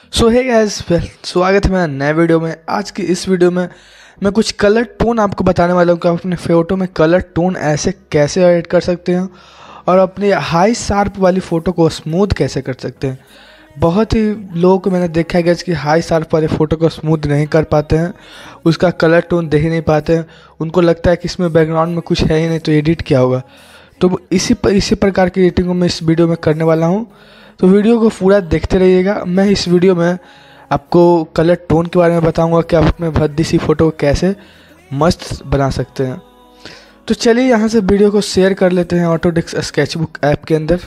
सो hey guys, स्वागत है मेरा नए वीडियो में। आज की इस वीडियो में मैं कुछ कलर टोन आपको बताने वाला हूँ कि आप अपने फ़ोटो में कलर टोन ऐसे कैसे ऐड कर सकते हैं और अपनी हाई शार्प वाली फ़ोटो को स्मूथ कैसे कर सकते हैं। बहुत ही लोगों को मैंने देखा है कि हाई शार्प वाले फ़ोटो को स्मूथ नहीं कर पाते हैं, उसका कलर टोन दे ही नहीं पाते हैं। उनको लगता है कि इसमें बैकग्राउंड में कुछ है ही नहीं तो एडिट क्या होगा। तो इसी प्रकार की एडिटिंग को मैं इस वीडियो में करने वाला हूँ। तो वीडियो को पूरा देखते रहिएगा। मैं इस वीडियो में आपको कलर टोन के बारे में बताऊंगा कि आप अपने भद्दी सी फ़ोटो को कैसे मस्त बना सकते हैं। तो चलिए यहाँ से वीडियो को शेयर कर लेते हैं ऑटोडेस्क स्केचबुक ऐप के अंदर।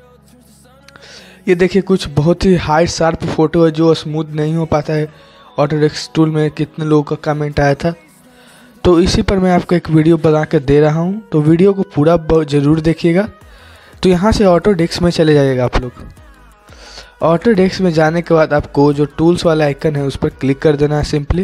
ये देखिए कुछ बहुत ही हाई शार्प फ़ोटो है जो स्मूथ नहीं हो पाता है। ऑटोडेस्क टूल में कितने लोगों का कमेंट आया था, तो इसी पर मैं आपको एक वीडियो बना कर दे रहा हूँ। तो वीडियो को पूरा ज़रूर देखिएगा। तो यहाँ से ऑटोडेस्क में चले जाइएगा आप लोग। ऑटोडेस्क में जाने के बाद आपको जो टूल्स वाला आइकन है उस पर क्लिक कर देना है। सिंपली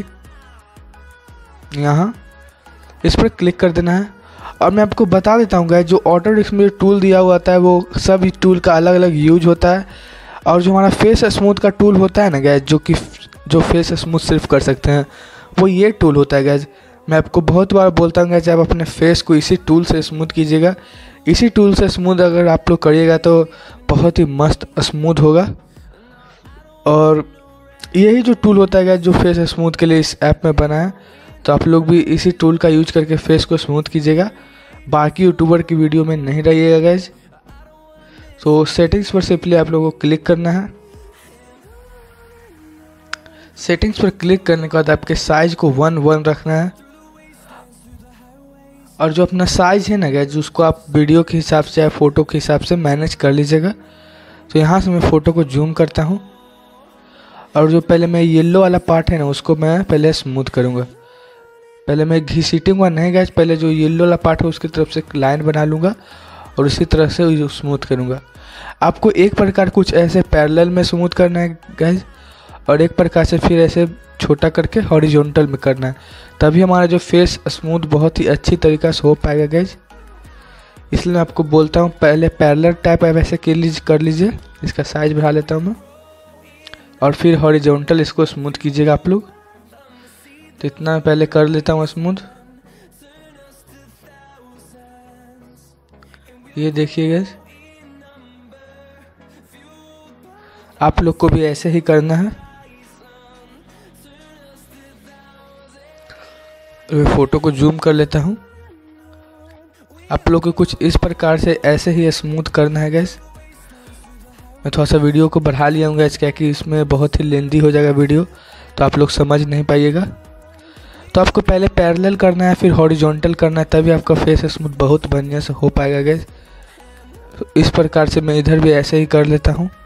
यहाँ इस पर क्लिक कर देना है। और मैं आपको बता देता हूँ गाइस, जो ऑटोडेस्क में जो टूल दिया हुआ होता है वो सब टूल का अलग अलग यूज होता है। और जो हमारा फेस स्मूथ का टूल होता है ना गाइस, जो फेस स्मूथ सिर्फ कर सकते हैं वो ये टूल होता है गाइस। मैं आपको बहुत बार बोलता हूँ गाइस, आप अपने फेस को इसी टूल से स्मूथ कीजिएगा। इसी टूल से स्मूथ अगर आप लोग करिएगा तो बहुत ही मस्त स्मूथ होगा। और यही जो टूल होता है गाइस जो फेस स्मूथ के लिए इस ऐप में बना है, तो आप लोग भी इसी टूल का यूज करके फेस को स्मूथ कीजिएगा। बाकी यूट्यूबर की वीडियो में नहीं रहिएगा गाइस। तो सेटिंग्स पर सिंपली आप लोगों को क्लिक करना है। सेटिंग्स पर क्लिक करने के बाद आपके साइज को 1:1 रखना है। और जो अपना साइज है ना गाइस, उसको आप वीडियो के हिसाब से या फ़ोटो के हिसाब से मैनेज कर लीजिएगा। तो यहाँ से मैं फ़ोटो को जूम करता हूँ और जो पहले मैं येलो वाला पार्ट है ना उसको मैं पहले स्मूथ करूँगा। पहले मैं घिसीटूँगा नहीं गाइस, पहले जो येलो वाला पार्ट है उसकी तरफ से लाइन बना लूँगा और उसी तरह से स्मूथ करूँगा। आपको एक प्रकार कुछ ऐसे पैरेलल में स्मूथ करना है गाइस, और एक प्रकार से फिर ऐसे छोटा करके हॉरिजॉन्टल में करना है। तभी हमारा जो फेस स्मूथ बहुत ही अच्छी तरीक़ा से हो पाएगा गाइस। इसलिए मैं आपको बोलता हूँ पहले पैरेलल टाइप ऐसे कर लीजिए। इसका साइज बढ़ा लेता हूँ मैं और फिर हॉरिजॉन्टल इसको स्मूथ कीजिएगा आप लोग। तो इतना मैं पहले कर लेता हूँ स्मूथ। ये देखिए गाइस, आप लोग को भी ऐसे ही करना है। मैं फ़ोटो को जूम कर लेता हूँ। आप लोग को कुछ इस प्रकार से ऐसे ही स्मूथ करना है गाइस। मैं थोड़ा सा वीडियो को बढ़ा लिया हूँ गाइस, क्या कि इसमें बहुत ही लेंदी हो जाएगा वीडियो, तो आप लोग समझ नहीं पाइएगा। तो आपको पहले पैरेलल करना है फिर हॉरिजॉन्टल करना है, तभी आपका फेस स्मूथ बहुत बढ़िया से हो पाएगा गाइस। तो इस प्रकार से मैं इधर भी ऐसे ही कर लेता हूँ।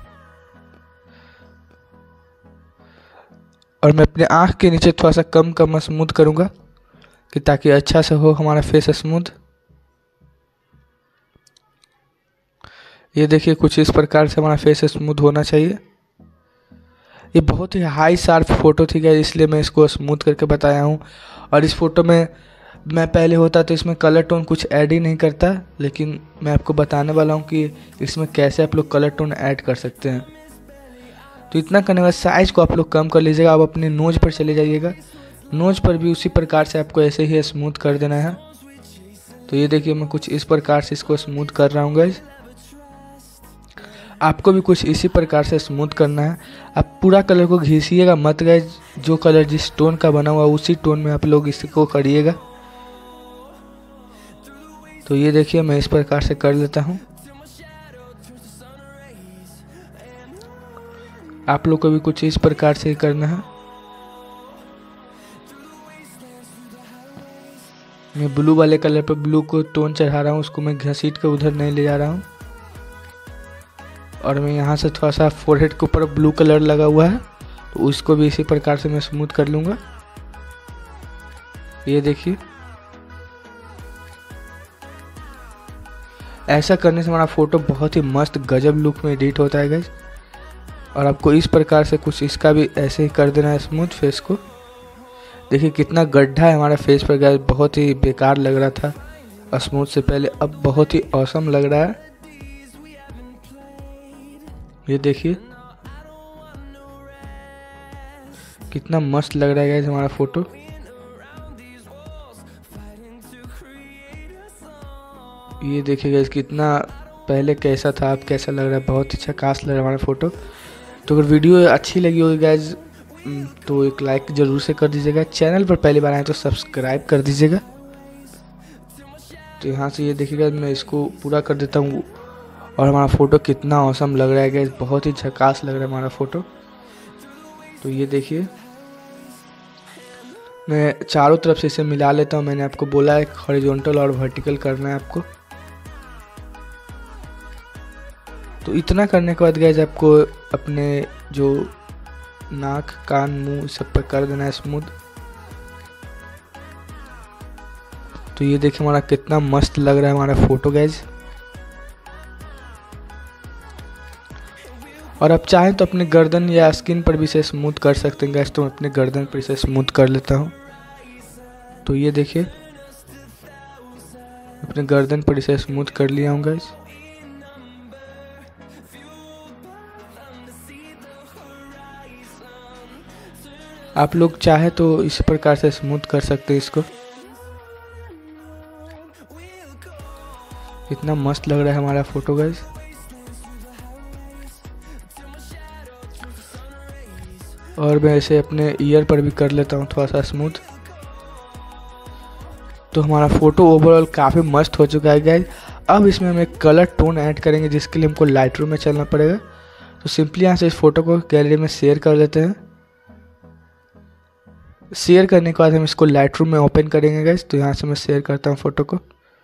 और मैं अपने आँख के नीचे थोड़ा सा कम स्मूथ करूँगा कि ताकि अच्छा से हो हमारा फेस स्मूथ। ये देखिए कुछ इस प्रकार से हमारा फेस स्मूथ होना चाहिए। ये बहुत ही हाई शार्प फ़ोटो थी गाइस, इसलिए मैं इसको स्मूथ करके बताया हूँ। और इस फ़ोटो में मैं पहले होता तो इसमें कलर टोन कुछ ऐड ही नहीं करता, लेकिन मैं आपको बताने वाला हूँ कि इसमें कैसे आप लोग कलर टोन ऐड कर सकते हैं। तो इतना करने के बाद साइज़ को आप लोग कम कर लीजिएगा। आप अपने नोज पर चले जाइएगा। नोज पर भी उसी प्रकार से आपको ऐसे ही स्मूथ कर देना है। तो ये देखिए मैं कुछ इस प्रकार से इसको स्मूथ कर रहा हूँ गाइस। आपको भी कुछ इसी प्रकार से स्मूथ करना है। आप पूरा कलर को घिसिएगा मत गाइस, जो कलर जिस टोन का बना हुआ उसी टोन में आप लोग इसको करिएगा। तो ये देखिए मैं इस प्रकार से कर लेता हूँ। आप लोग को भी कुछ इस प्रकार से करना है। मैं ब्लू वाले कलर पर ब्लू को टोन चढ़ा रहा हूँ, उसको मैं घसीट के उधर नहीं ले जा रहा हूँ। और मैं यहाँ से थोड़ा सा फोरहेड के ऊपर ब्लू कलर लगा हुआ है, तो उसको भी इसी प्रकार से मैं स्मूथ कर लूँगा। ये देखिए ऐसा करने से हमारा फ़ोटो बहुत ही मस्त गजब लुक में एडिट होता है गाइस। और आपको इस प्रकार से कुछ इसका भी ऐसे ही कर देना है स्मूथ फेस को। देखिए कितना गड्ढा है हमारा फेस पर गाइस, बहुत ही बेकार लग रहा था स्मूथ से पहले, अब बहुत ही औसम लग रहा है। ये देखिए कितना मस्त लग रहा है गाइस हमारा फ़ोटो। ये देखिए गाइस कितना पहले कैसा था, अब कैसा लग रहा है, बहुत अच्छा खास लग रहा है हमारा फ़ोटो। तो अगर वीडियो अच्छी लगी होगी गाइस तो एक लाइक ज़रूर से कर दीजिएगा। चैनल पर पहली बार आए तो सब्सक्राइब कर दीजिएगा। तो यहाँ से ये देखिएगा मैं इसको पूरा कर देता हूँ और हमारा फ़ोटो कितना औसम लग रहा है गाइस, बहुत ही झकास लग रहा है हमारा फ़ोटो। तो ये देखिए मैं चारों तरफ से इसे मिला लेता हूँ। मैंने आपको बोला है हॉरिजॉन्टल और वर्टिकल करना है आपको। तो इतना करने के बाद गाइस आपको अपने जो नाक, कान, मुंह सब पर कर देना है स्मूथ। तो ये देखिए हमारा कितना मस्त लग रहा है हमारा फ़ोटो गाइस। और आप चाहें तो अपने गर्दन या स्किन पर भी इसे स्मूथ कर सकते हैं गाइस। तो मैं अपने गर्दन पर इसे स्मूथ कर लेता हूँ। तो ये देखिए अपने गर्दन पर इसे स्मूथ कर लिया हूँ गाइस। आप लोग चाहे तो इस प्रकार से स्मूथ कर सकते हैं इसको। इतना मस्त लग रहा है हमारा फ़ोटो गाइस। और मैं इसे अपने ईयर पर भी कर लेता हूँ थोड़ा सा स्मूथ। तो हमारा फ़ोटो ओवरऑल काफ़ी मस्त हो चुका है गाइस। अब इसमें हम एक कलर टोन ऐड करेंगे जिसके लिए हमको लाइट रूम में चलना पड़ेगा। तो सिंपली यहाँ से इस फ़ोटो को गैलरी में शेयर कर लेते हैं। शेयर करने के बाद हम इसको लाइट रूम में ओपन करेंगे गाइस। तो यहाँ से मैं शेयर करता हूँ फ़ोटो को।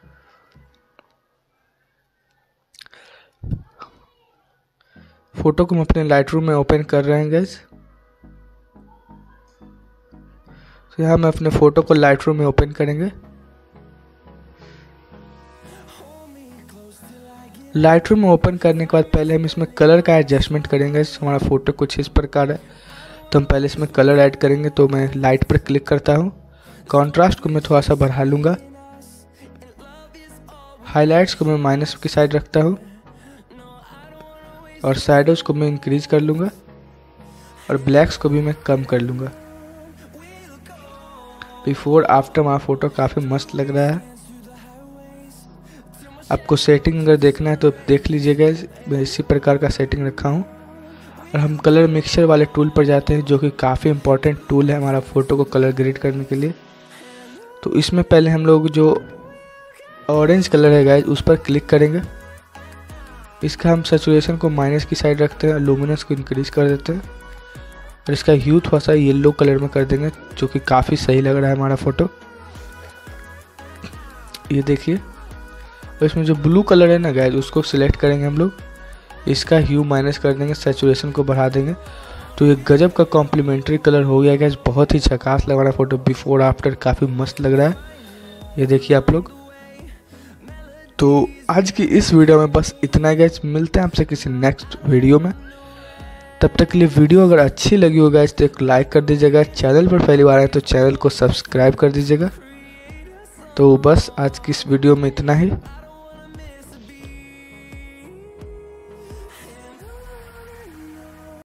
फ़ोटो को हम अपने लाइट रूम में ओपन कर रहे हैं गाइस। तो यहाँ मैं अपने फ़ोटो को लाइट रूम में ओपन करेंगे। लाइट रूम में ओपन करने के बाद पहले हम इसमें कलर का एडजस्टमेंट करेंगे। हमारा फ़ोटो कुछ इस प्रकार है तो हम पहले इसमें कलर ऐड करेंगे। तो मैं लाइट पर क्लिक करता हूँ। कॉन्ट्रास्ट को मैं थोड़ा सा बढ़ा लूँगा। हाइलाइट्स को मैं माइनस की साइड रखता हूँ और शैडोज को मैं इंक्रीज कर लूँगा और ब्लैक्स को भी मैं कम कर लूँगा। बिफोर आफ्टर हमारा फ़ोटो काफ़ी मस्त लग रहा है। आपको सेटिंग अगर देखना है तो देख लीजिएगा। मैं इसी प्रकार का सेटिंग रखा हूँ। और हम कलर मिक्सचर वाले टूल पर जाते हैं जो कि काफ़ी इंपॉर्टेंट टूल है हमारा फ़ोटो को कलर ग्रेड करने के लिए। तो इसमें पहले हम लोग जो ऑरेंज कलर है गाइस उस पर क्लिक करेंगे। इसका हम सैचुरेशन को माइनस की साइड रखते हैं, लुमिनस को इंक्रीज कर देते हैं और इसका ह्यू थोड़ा सा येलो कलर में कर देंगे जो कि काफ़ी सही लग रहा है हमारा फ़ोटो। ये देखिए और इसमें जो ब्लू कलर है ना गाइस उसको सिलेक्ट करेंगे हम लोग। इसका ह्यू माइनस कर देंगे, सैचुरेशन को बढ़ा देंगे। तो ये गजब का कॉम्प्लीमेंट्री कलर हो गया गाइस। बहुत ही झकास लग रहा है फ़ोटो। बिफोर आफ्टर काफ़ी मस्त लग रहा है। ये देखिए आप लोग। तो आज की इस वीडियो में बस इतना ही गाइस। मिलते हैं आपसे किसी नेक्स्ट वीडियो में। तब तक के लिए वीडियो अगर अच्छी लगी हो गाइस तो एक लाइक कर दीजिएगा। चैनल पर पहली बार आए तो चैनल को सब्सक्राइब कर दीजिएगा। तो बस आज की इस वीडियो में इतना ही।